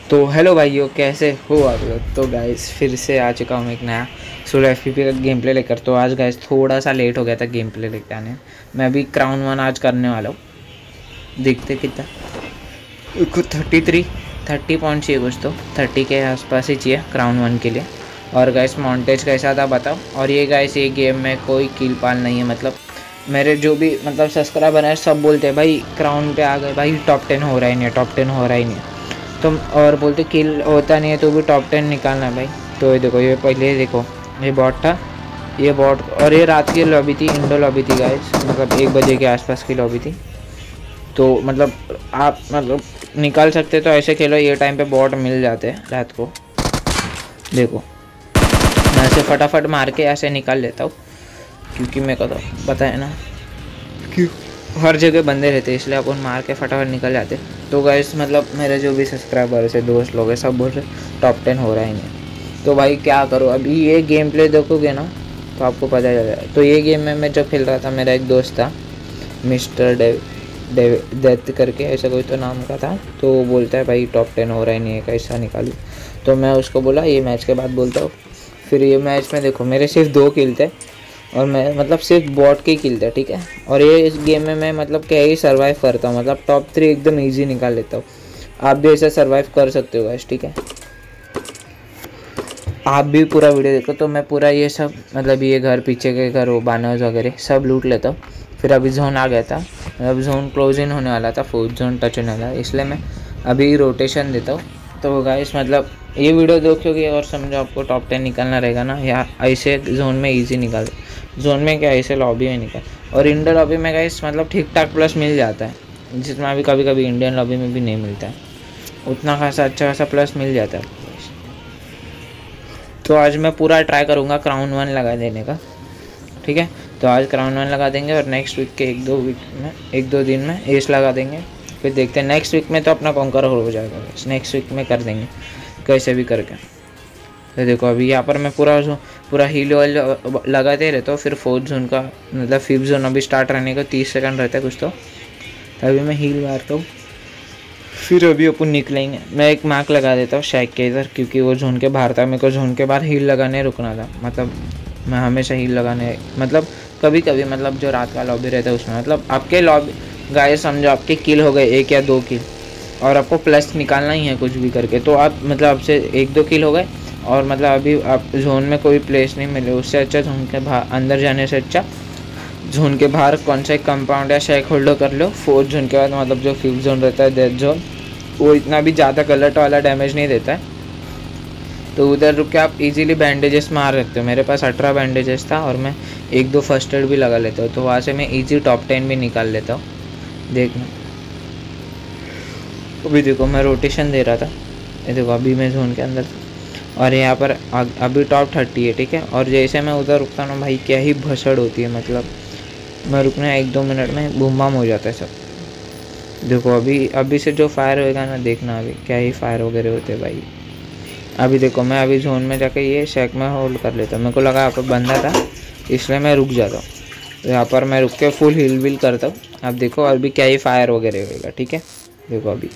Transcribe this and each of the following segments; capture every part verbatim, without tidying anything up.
तो हेलो भाइयों, कैसे हो आप लोग। तो गाइस फिर से आ चुका हूँ एक नया सोलो एफ पी पी का गेम प्ले लेकर। तो आज गाइस थोड़ा सा लेट हो गया था गेम प्ले लेकर आने। मैं अभी क्राउन वन आज करने वाला हूँ। देखते कितना कुछ थर्टी थ्री थर्टी पॉइंट चाहिए, कुछ तो थर्टी के आसपास ही चाहिए क्राउन वन के लिए। और गाइस मॉन्टेज कैसा था बताओ। और ये गाइस ये गेम में कोई किल पाल नहीं है, मतलब मेरे जो भी मतलब सब्सक्राइबर है सब बोलते हैं भाई क्राउन पे आ गए भाई, टॉप टेन हो रहा ही नहीं है, टॉप टेन हो रहा ही नहीं है। तो और बोलते किल होता नहीं है तो भी टॉप टेन निकालना भाई। तो ये देखो, ये पहले देखो ये बॉट था, ये बॉट। और ये रात की लॉबी थी, इंडो लॉबी थी गाइस, मतलब एक बजे के आसपास की लॉबी थी। तो मतलब आप मतलब निकाल सकते तो ऐसे खेलो, ये टाइम पे बॉट मिल जाते हैं रात को। देखो मैं ऐसे फटाफट मार के ऐसे निकाल लेता हूँ, क्योंकि मेरे को तो पता है ना क्यों हर जगह बंदे रहते हैं, इसलिए अपन मार के फटाफट निकल जाते। तो गाइस मतलब मेरे जो भी सब्सक्राइबर्स है, दोस्त लोग हैं, सब बोल रहे टॉप टेन हो रहा ही नहीं। तो भाई क्या करो, अभी ये गेम प्ले देखोगे ना तो आपको पता चल जाएगा। तो ये गेम में मैं जब खेल रहा था, मेरा एक दोस्त था मिस्टर डेव डेव डेथ करके ऐसा कोई तो नाम का था। तो वो बोलता है भाई टॉप टेन हो रहा ही नहीं है, कैसा निकालूँ। तो मैं उसको बोला ये मैच के बाद बोलता हूँ। फिर ये मैच में देखो मेरे सिर्फ दो किल थे, और मैं मतलब सिर्फ बॉट के किल थे, ठीक है। और ये इस गेम में मैं मतलब क्या ही सर्वाइव करता हूँ, मतलब टॉप थ्री एकदम इजी निकाल लेता हूँ। आप भी ऐसा सर्वाइव कर सकते हो गाइस, ठीक है। आप भी पूरा वीडियो देखो। तो मैं पूरा ये सब मतलब ये घर पीछे के घर वो बानर्स वगैरह सब लूट लेता हूँ। फिर अभी जोन आ गया था, मतलब जोन क्लोज इन होने वाला था, फोर्थ जोन टच होने वाला, इसलिए मैं अभी रोटेशन देता हूँ। तो गाइस मतलब ये वीडियो देखोगे और समझो आपको टॉप टेन निकालना रहेगा ना, या ऐसे जोन में ईजी निकाल, जोन में क्या ऐसे लॉबी में निकाल। और इंडियन लॉबी में गाइस मतलब ठीक ठाक प्लस मिल जाता है, जितना अभी कभी कभी इंडियन लॉबी में भी नहीं मिलता है उतना खासा अच्छा खासा प्लस मिल जाता है। तो आज मैं पूरा ट्राई करूँगा क्राउन वन लगा देने का, ठीक है। तो आज क्राउन वन लगा देंगे और नेक्स्ट वीक के एक दो वीक में एक दो दिन में एस लगा देंगे। फिर देखते हैं नेक्स्ट वीक में तो अपना कॉन्कर हो जाएगा, नेक्स्ट वीक में कर देंगे कैसे भी करके। तो देखो अभी यहाँ पर मैं पूरा पूरा हील ऑयल लगाते रहता हूँ। फिर फोर्थ जोन का मतलब फिफ्थ जोन अभी स्टार्ट रहने का तीस सेकंड रहता है कुछ तो, तभी मैं हील मारता हूँ। फिर अभी अपन निकलेंगे। मैं एक मार्क लगा देता हूँ शैक के इधर, क्योंकि वो जोन के बाहर था, मेरे को जोन के बाहर हील लगाने रुकना था। मतलब मैं हमेशा हील लगाने मतलब कभी कभी मतलब जो रात का लॉबी रहता है उसमें, मतलब आपके लॉबी गाइस समझो आपके किल हो गए एक या दो किल, और आपको प्लस निकालना ही है कुछ भी करके। तो आप मतलब आपसे एक दो किल हो गए और मतलब अभी आप जोन में कोई प्लेस नहीं मिले, उससे अच्छा जोन के बाहर अंदर जाने से अच्छा जोन के बाहर कौन सा एक कंपाउंड या शेक होल्डर कर लो। फोर्थ जोन के बाद मतलब जो फिफ्थ जोन रहता है डेथ जोन, वो इतना भी ज़्यादा गलत वाला डैमेज नहीं देता है। तो उधर रुक के आप इजीली बैंडेजेस मार सकते हो। मेरे पास अठारह बैंडेजेस था और मैं एक दो फर्स्ट एड भी लगा लेता हूँ, तो वहाँ से मैं इजी टॉप टेन भी निकाल लेता हूँ। देखना अभी देखो मैं रोटेशन दे रहा था, ये देखो अभी मैं जोन के अंदर था और यहाँ पर अभी टॉप थर्टी है, ठीक है। और जैसे मैं उधर रुकता हूँ भाई क्या ही भसड़ होती है, मतलब मैं रुकना एक दो मिनट में बूम बाम हो जाता है सब। देखो अभी अभी से जो फायर होएगा ना, देखना अभी क्या ही फायर वगैरह होते हैं भाई। अभी देखो मैं अभी जोन में जाके ये शेक में होल्ड कर लेता हूँ, मेरे को लगा यहाँ पर बंदा था इसलिए मैं रुक जाता हूँ। तो यहाँ पर मैं रुक के फुल हिल विल करता हूँ। अब देखो अभी क्या ही फायर वगैरह होएगा, ठीक है। देखो अभी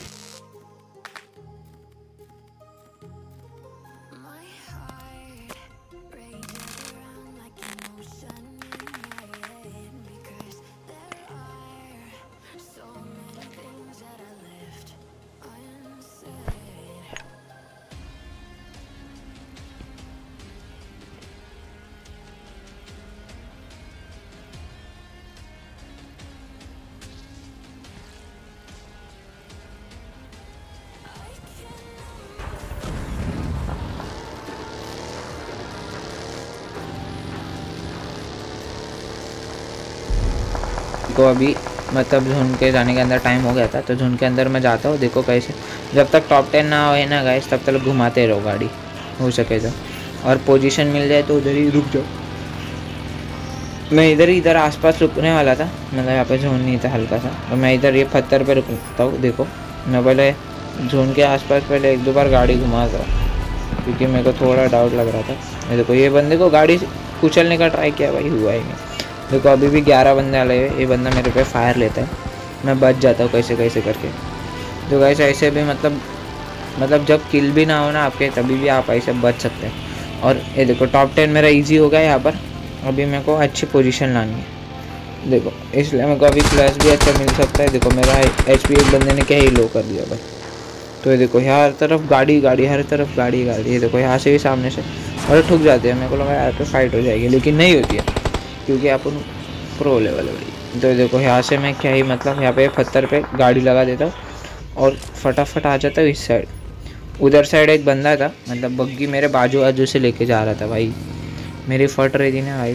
को अभी मतलब जोन के जाने के अंदर टाइम हो गया था, तो जोन के अंदर मैं जाता हूँ। देखो कैसे जब तक टॉप टेन ना हो ना गाइस तब तक घुमाते रहो गाड़ी हो सके तो, और पोजीशन मिल जाए तो उधर ही रुक जाओ। मैं इधर ही इधर आसपास रुकने वाला था, मतलब यहाँ पे जोन नहीं था हल्का सा, तो मैं इधर ये पत्थर पे रुकता हूँ। देखो मैं पहले जोन के आसपास पहले एक दो बार गाड़ी घुमाता हूँ, क्योंकि मेरे को थोड़ा डाउट लग रहा था। देखो ये बंदे को गाड़ी कुचलने का ट्राई किया भाई, हुआ ही नहीं। देखो अभी भी ग्यारह बंदे आए हुए, ये बंदा मेरे पे फायर लेता है, मैं बच जाता हूँ कैसे कैसे करके। तो गाइस ऐसे भी मतलब मतलब जब किल भी ना हो ना आपके, तभी भी आप ऐसे बच सकते हैं। और ये देखो टॉप टेन मेरा इजी हो गया यहाँ पर। अभी मेरे को अच्छी पोजीशन लानी है देखो, इसलिए मेरे को अभी प्लस भी अच्छा मिल सकता है। देखो मेरा एच पी एक बंदे ने क्या ही लो कर दिया भाई। तो ये देखो यहाँ हर तरफ गाड़ी गाड़ी, हर तरफ गाड़ी गाड़ी। ये देखो यहाँ से भी सामने से और ठुक जाते हैं। मेरे को लगा यार तो फाइट हो जाएगी, लेकिन नहीं होती है क्योंकि अपन प्रो लेवल है भाई। तो देखो यहाँ से मैं क्या ही मतलब यहाँ पे पत्थर पे गाड़ी लगा देता हूँ और फटाफट आ जाता हूँ इस साइड। उधर साइड एक बंदा था, मतलब बग्गी मेरे बाजू बाजू से लेके जा रहा था भाई। मेरी फट रही थी ना भाई,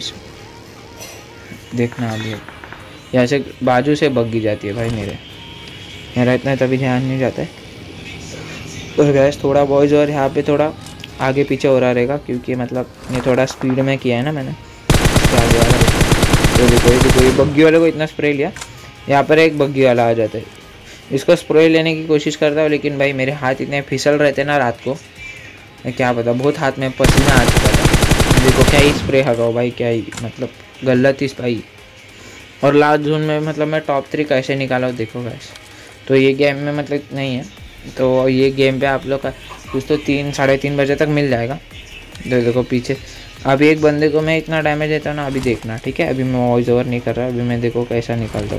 देखना अभी यहाँ से बाजू से बग्गी जाती है भाई मेरे। मेरा इतना तभी ध्यान नहीं जाता है। और गैस थोड़ा बॉयज और यहाँ पे थोड़ा आगे पीछे हो रहा रहेगा, क्योंकि मतलब ये थोड़ा स्पीड में किया है ना मैंने, इसके आगे वाला। तो देखो ये देखो ये बग्गी वाले को इतना स्प्रे लिया, यहाँ पर एक बग्गी वाला आ जाता है। इसको स्प्रे लेने की कोशिश करता हूँ, लेकिन भाई मेरे हाथ इतने फिसल रहे थे ना रात को, मैं क्या पता, बहुत हाथ में पसीना आ चुका था। देखो क्या ही स्प्रे हगाओ भाई, क्या ही मतलब गलत ही भाई। और लास्ट जोन में मतलब मैं टॉप थ्री कैसे निकाला हूँ देखो गैस। तो ये गेम में मतलब नहीं है, तो ये गेम पे आप लोग का कुछ तो तीन साढ़े तीन बजे तक मिल जाएगा। तो देखो पीछे अभी एक बंदे को मैं इतना डैमेज देता हूँ ना, अभी देखना ठीक है। अभी मैं वॉइस ओवर नहीं कर रहा, अभी मैं देखो कैसा निकालता हूँ।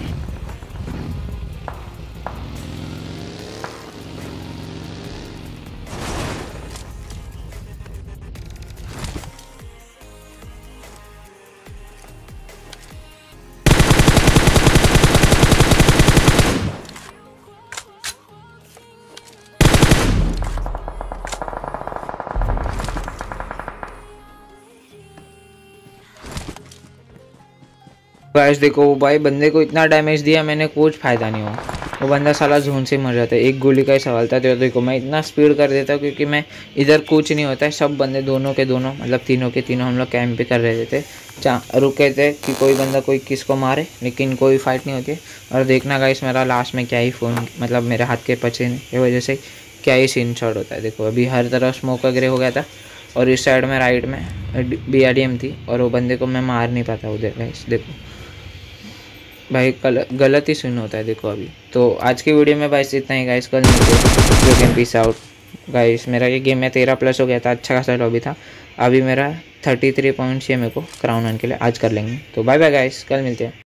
गाइस देखो वो भाई बंदे को इतना डैमेज दिया मैंने, कुछ फ़ायदा नहीं हुआ। वो बंदा साला जोन से मर जाता है। एक गोली का ही सवाल था। तो देखो मैं इतना स्पीड कर देता हूँ क्योंकि मैं इधर कुछ नहीं होता है। सब बंदे दोनों के दोनों मतलब तीनों के तीनों हम लोग कैंप पे कर रहे थे, चा रुके थे कि कोई बंदा कोई किसको मारे, लेकिन कोई फाइट नहीं होती है। और देखना गाइस मेरा लास्ट में क्या ही फ़ोन मतलब मेरे हाथ के पसीने की वजह से क्या ही सीन शॉट होता है। देखो अभी हर तरफ स्मोक वगैरह हो गया था, और इस साइड में राइट में बी आर डी एम थी, और वो बंदे को मैं मार नहीं पाता उधर गाइस। देखो भाई गलत ही सुन होता है देखो अभी। तो आज की वीडियो में भाई इतना ही गाइस, कल मिलते हैं। Game peace out guys. मेरा ये गेम में तेरह प्लस हो गया था, अच्छा खासा लॉबी था। अभी मेरा थर्टी थ्री पॉइंट चाहिए मेरे को क्राउन वन के लिए, आज कर लेंगे। तो बाय बाय गाइस, कल मिलते हैं।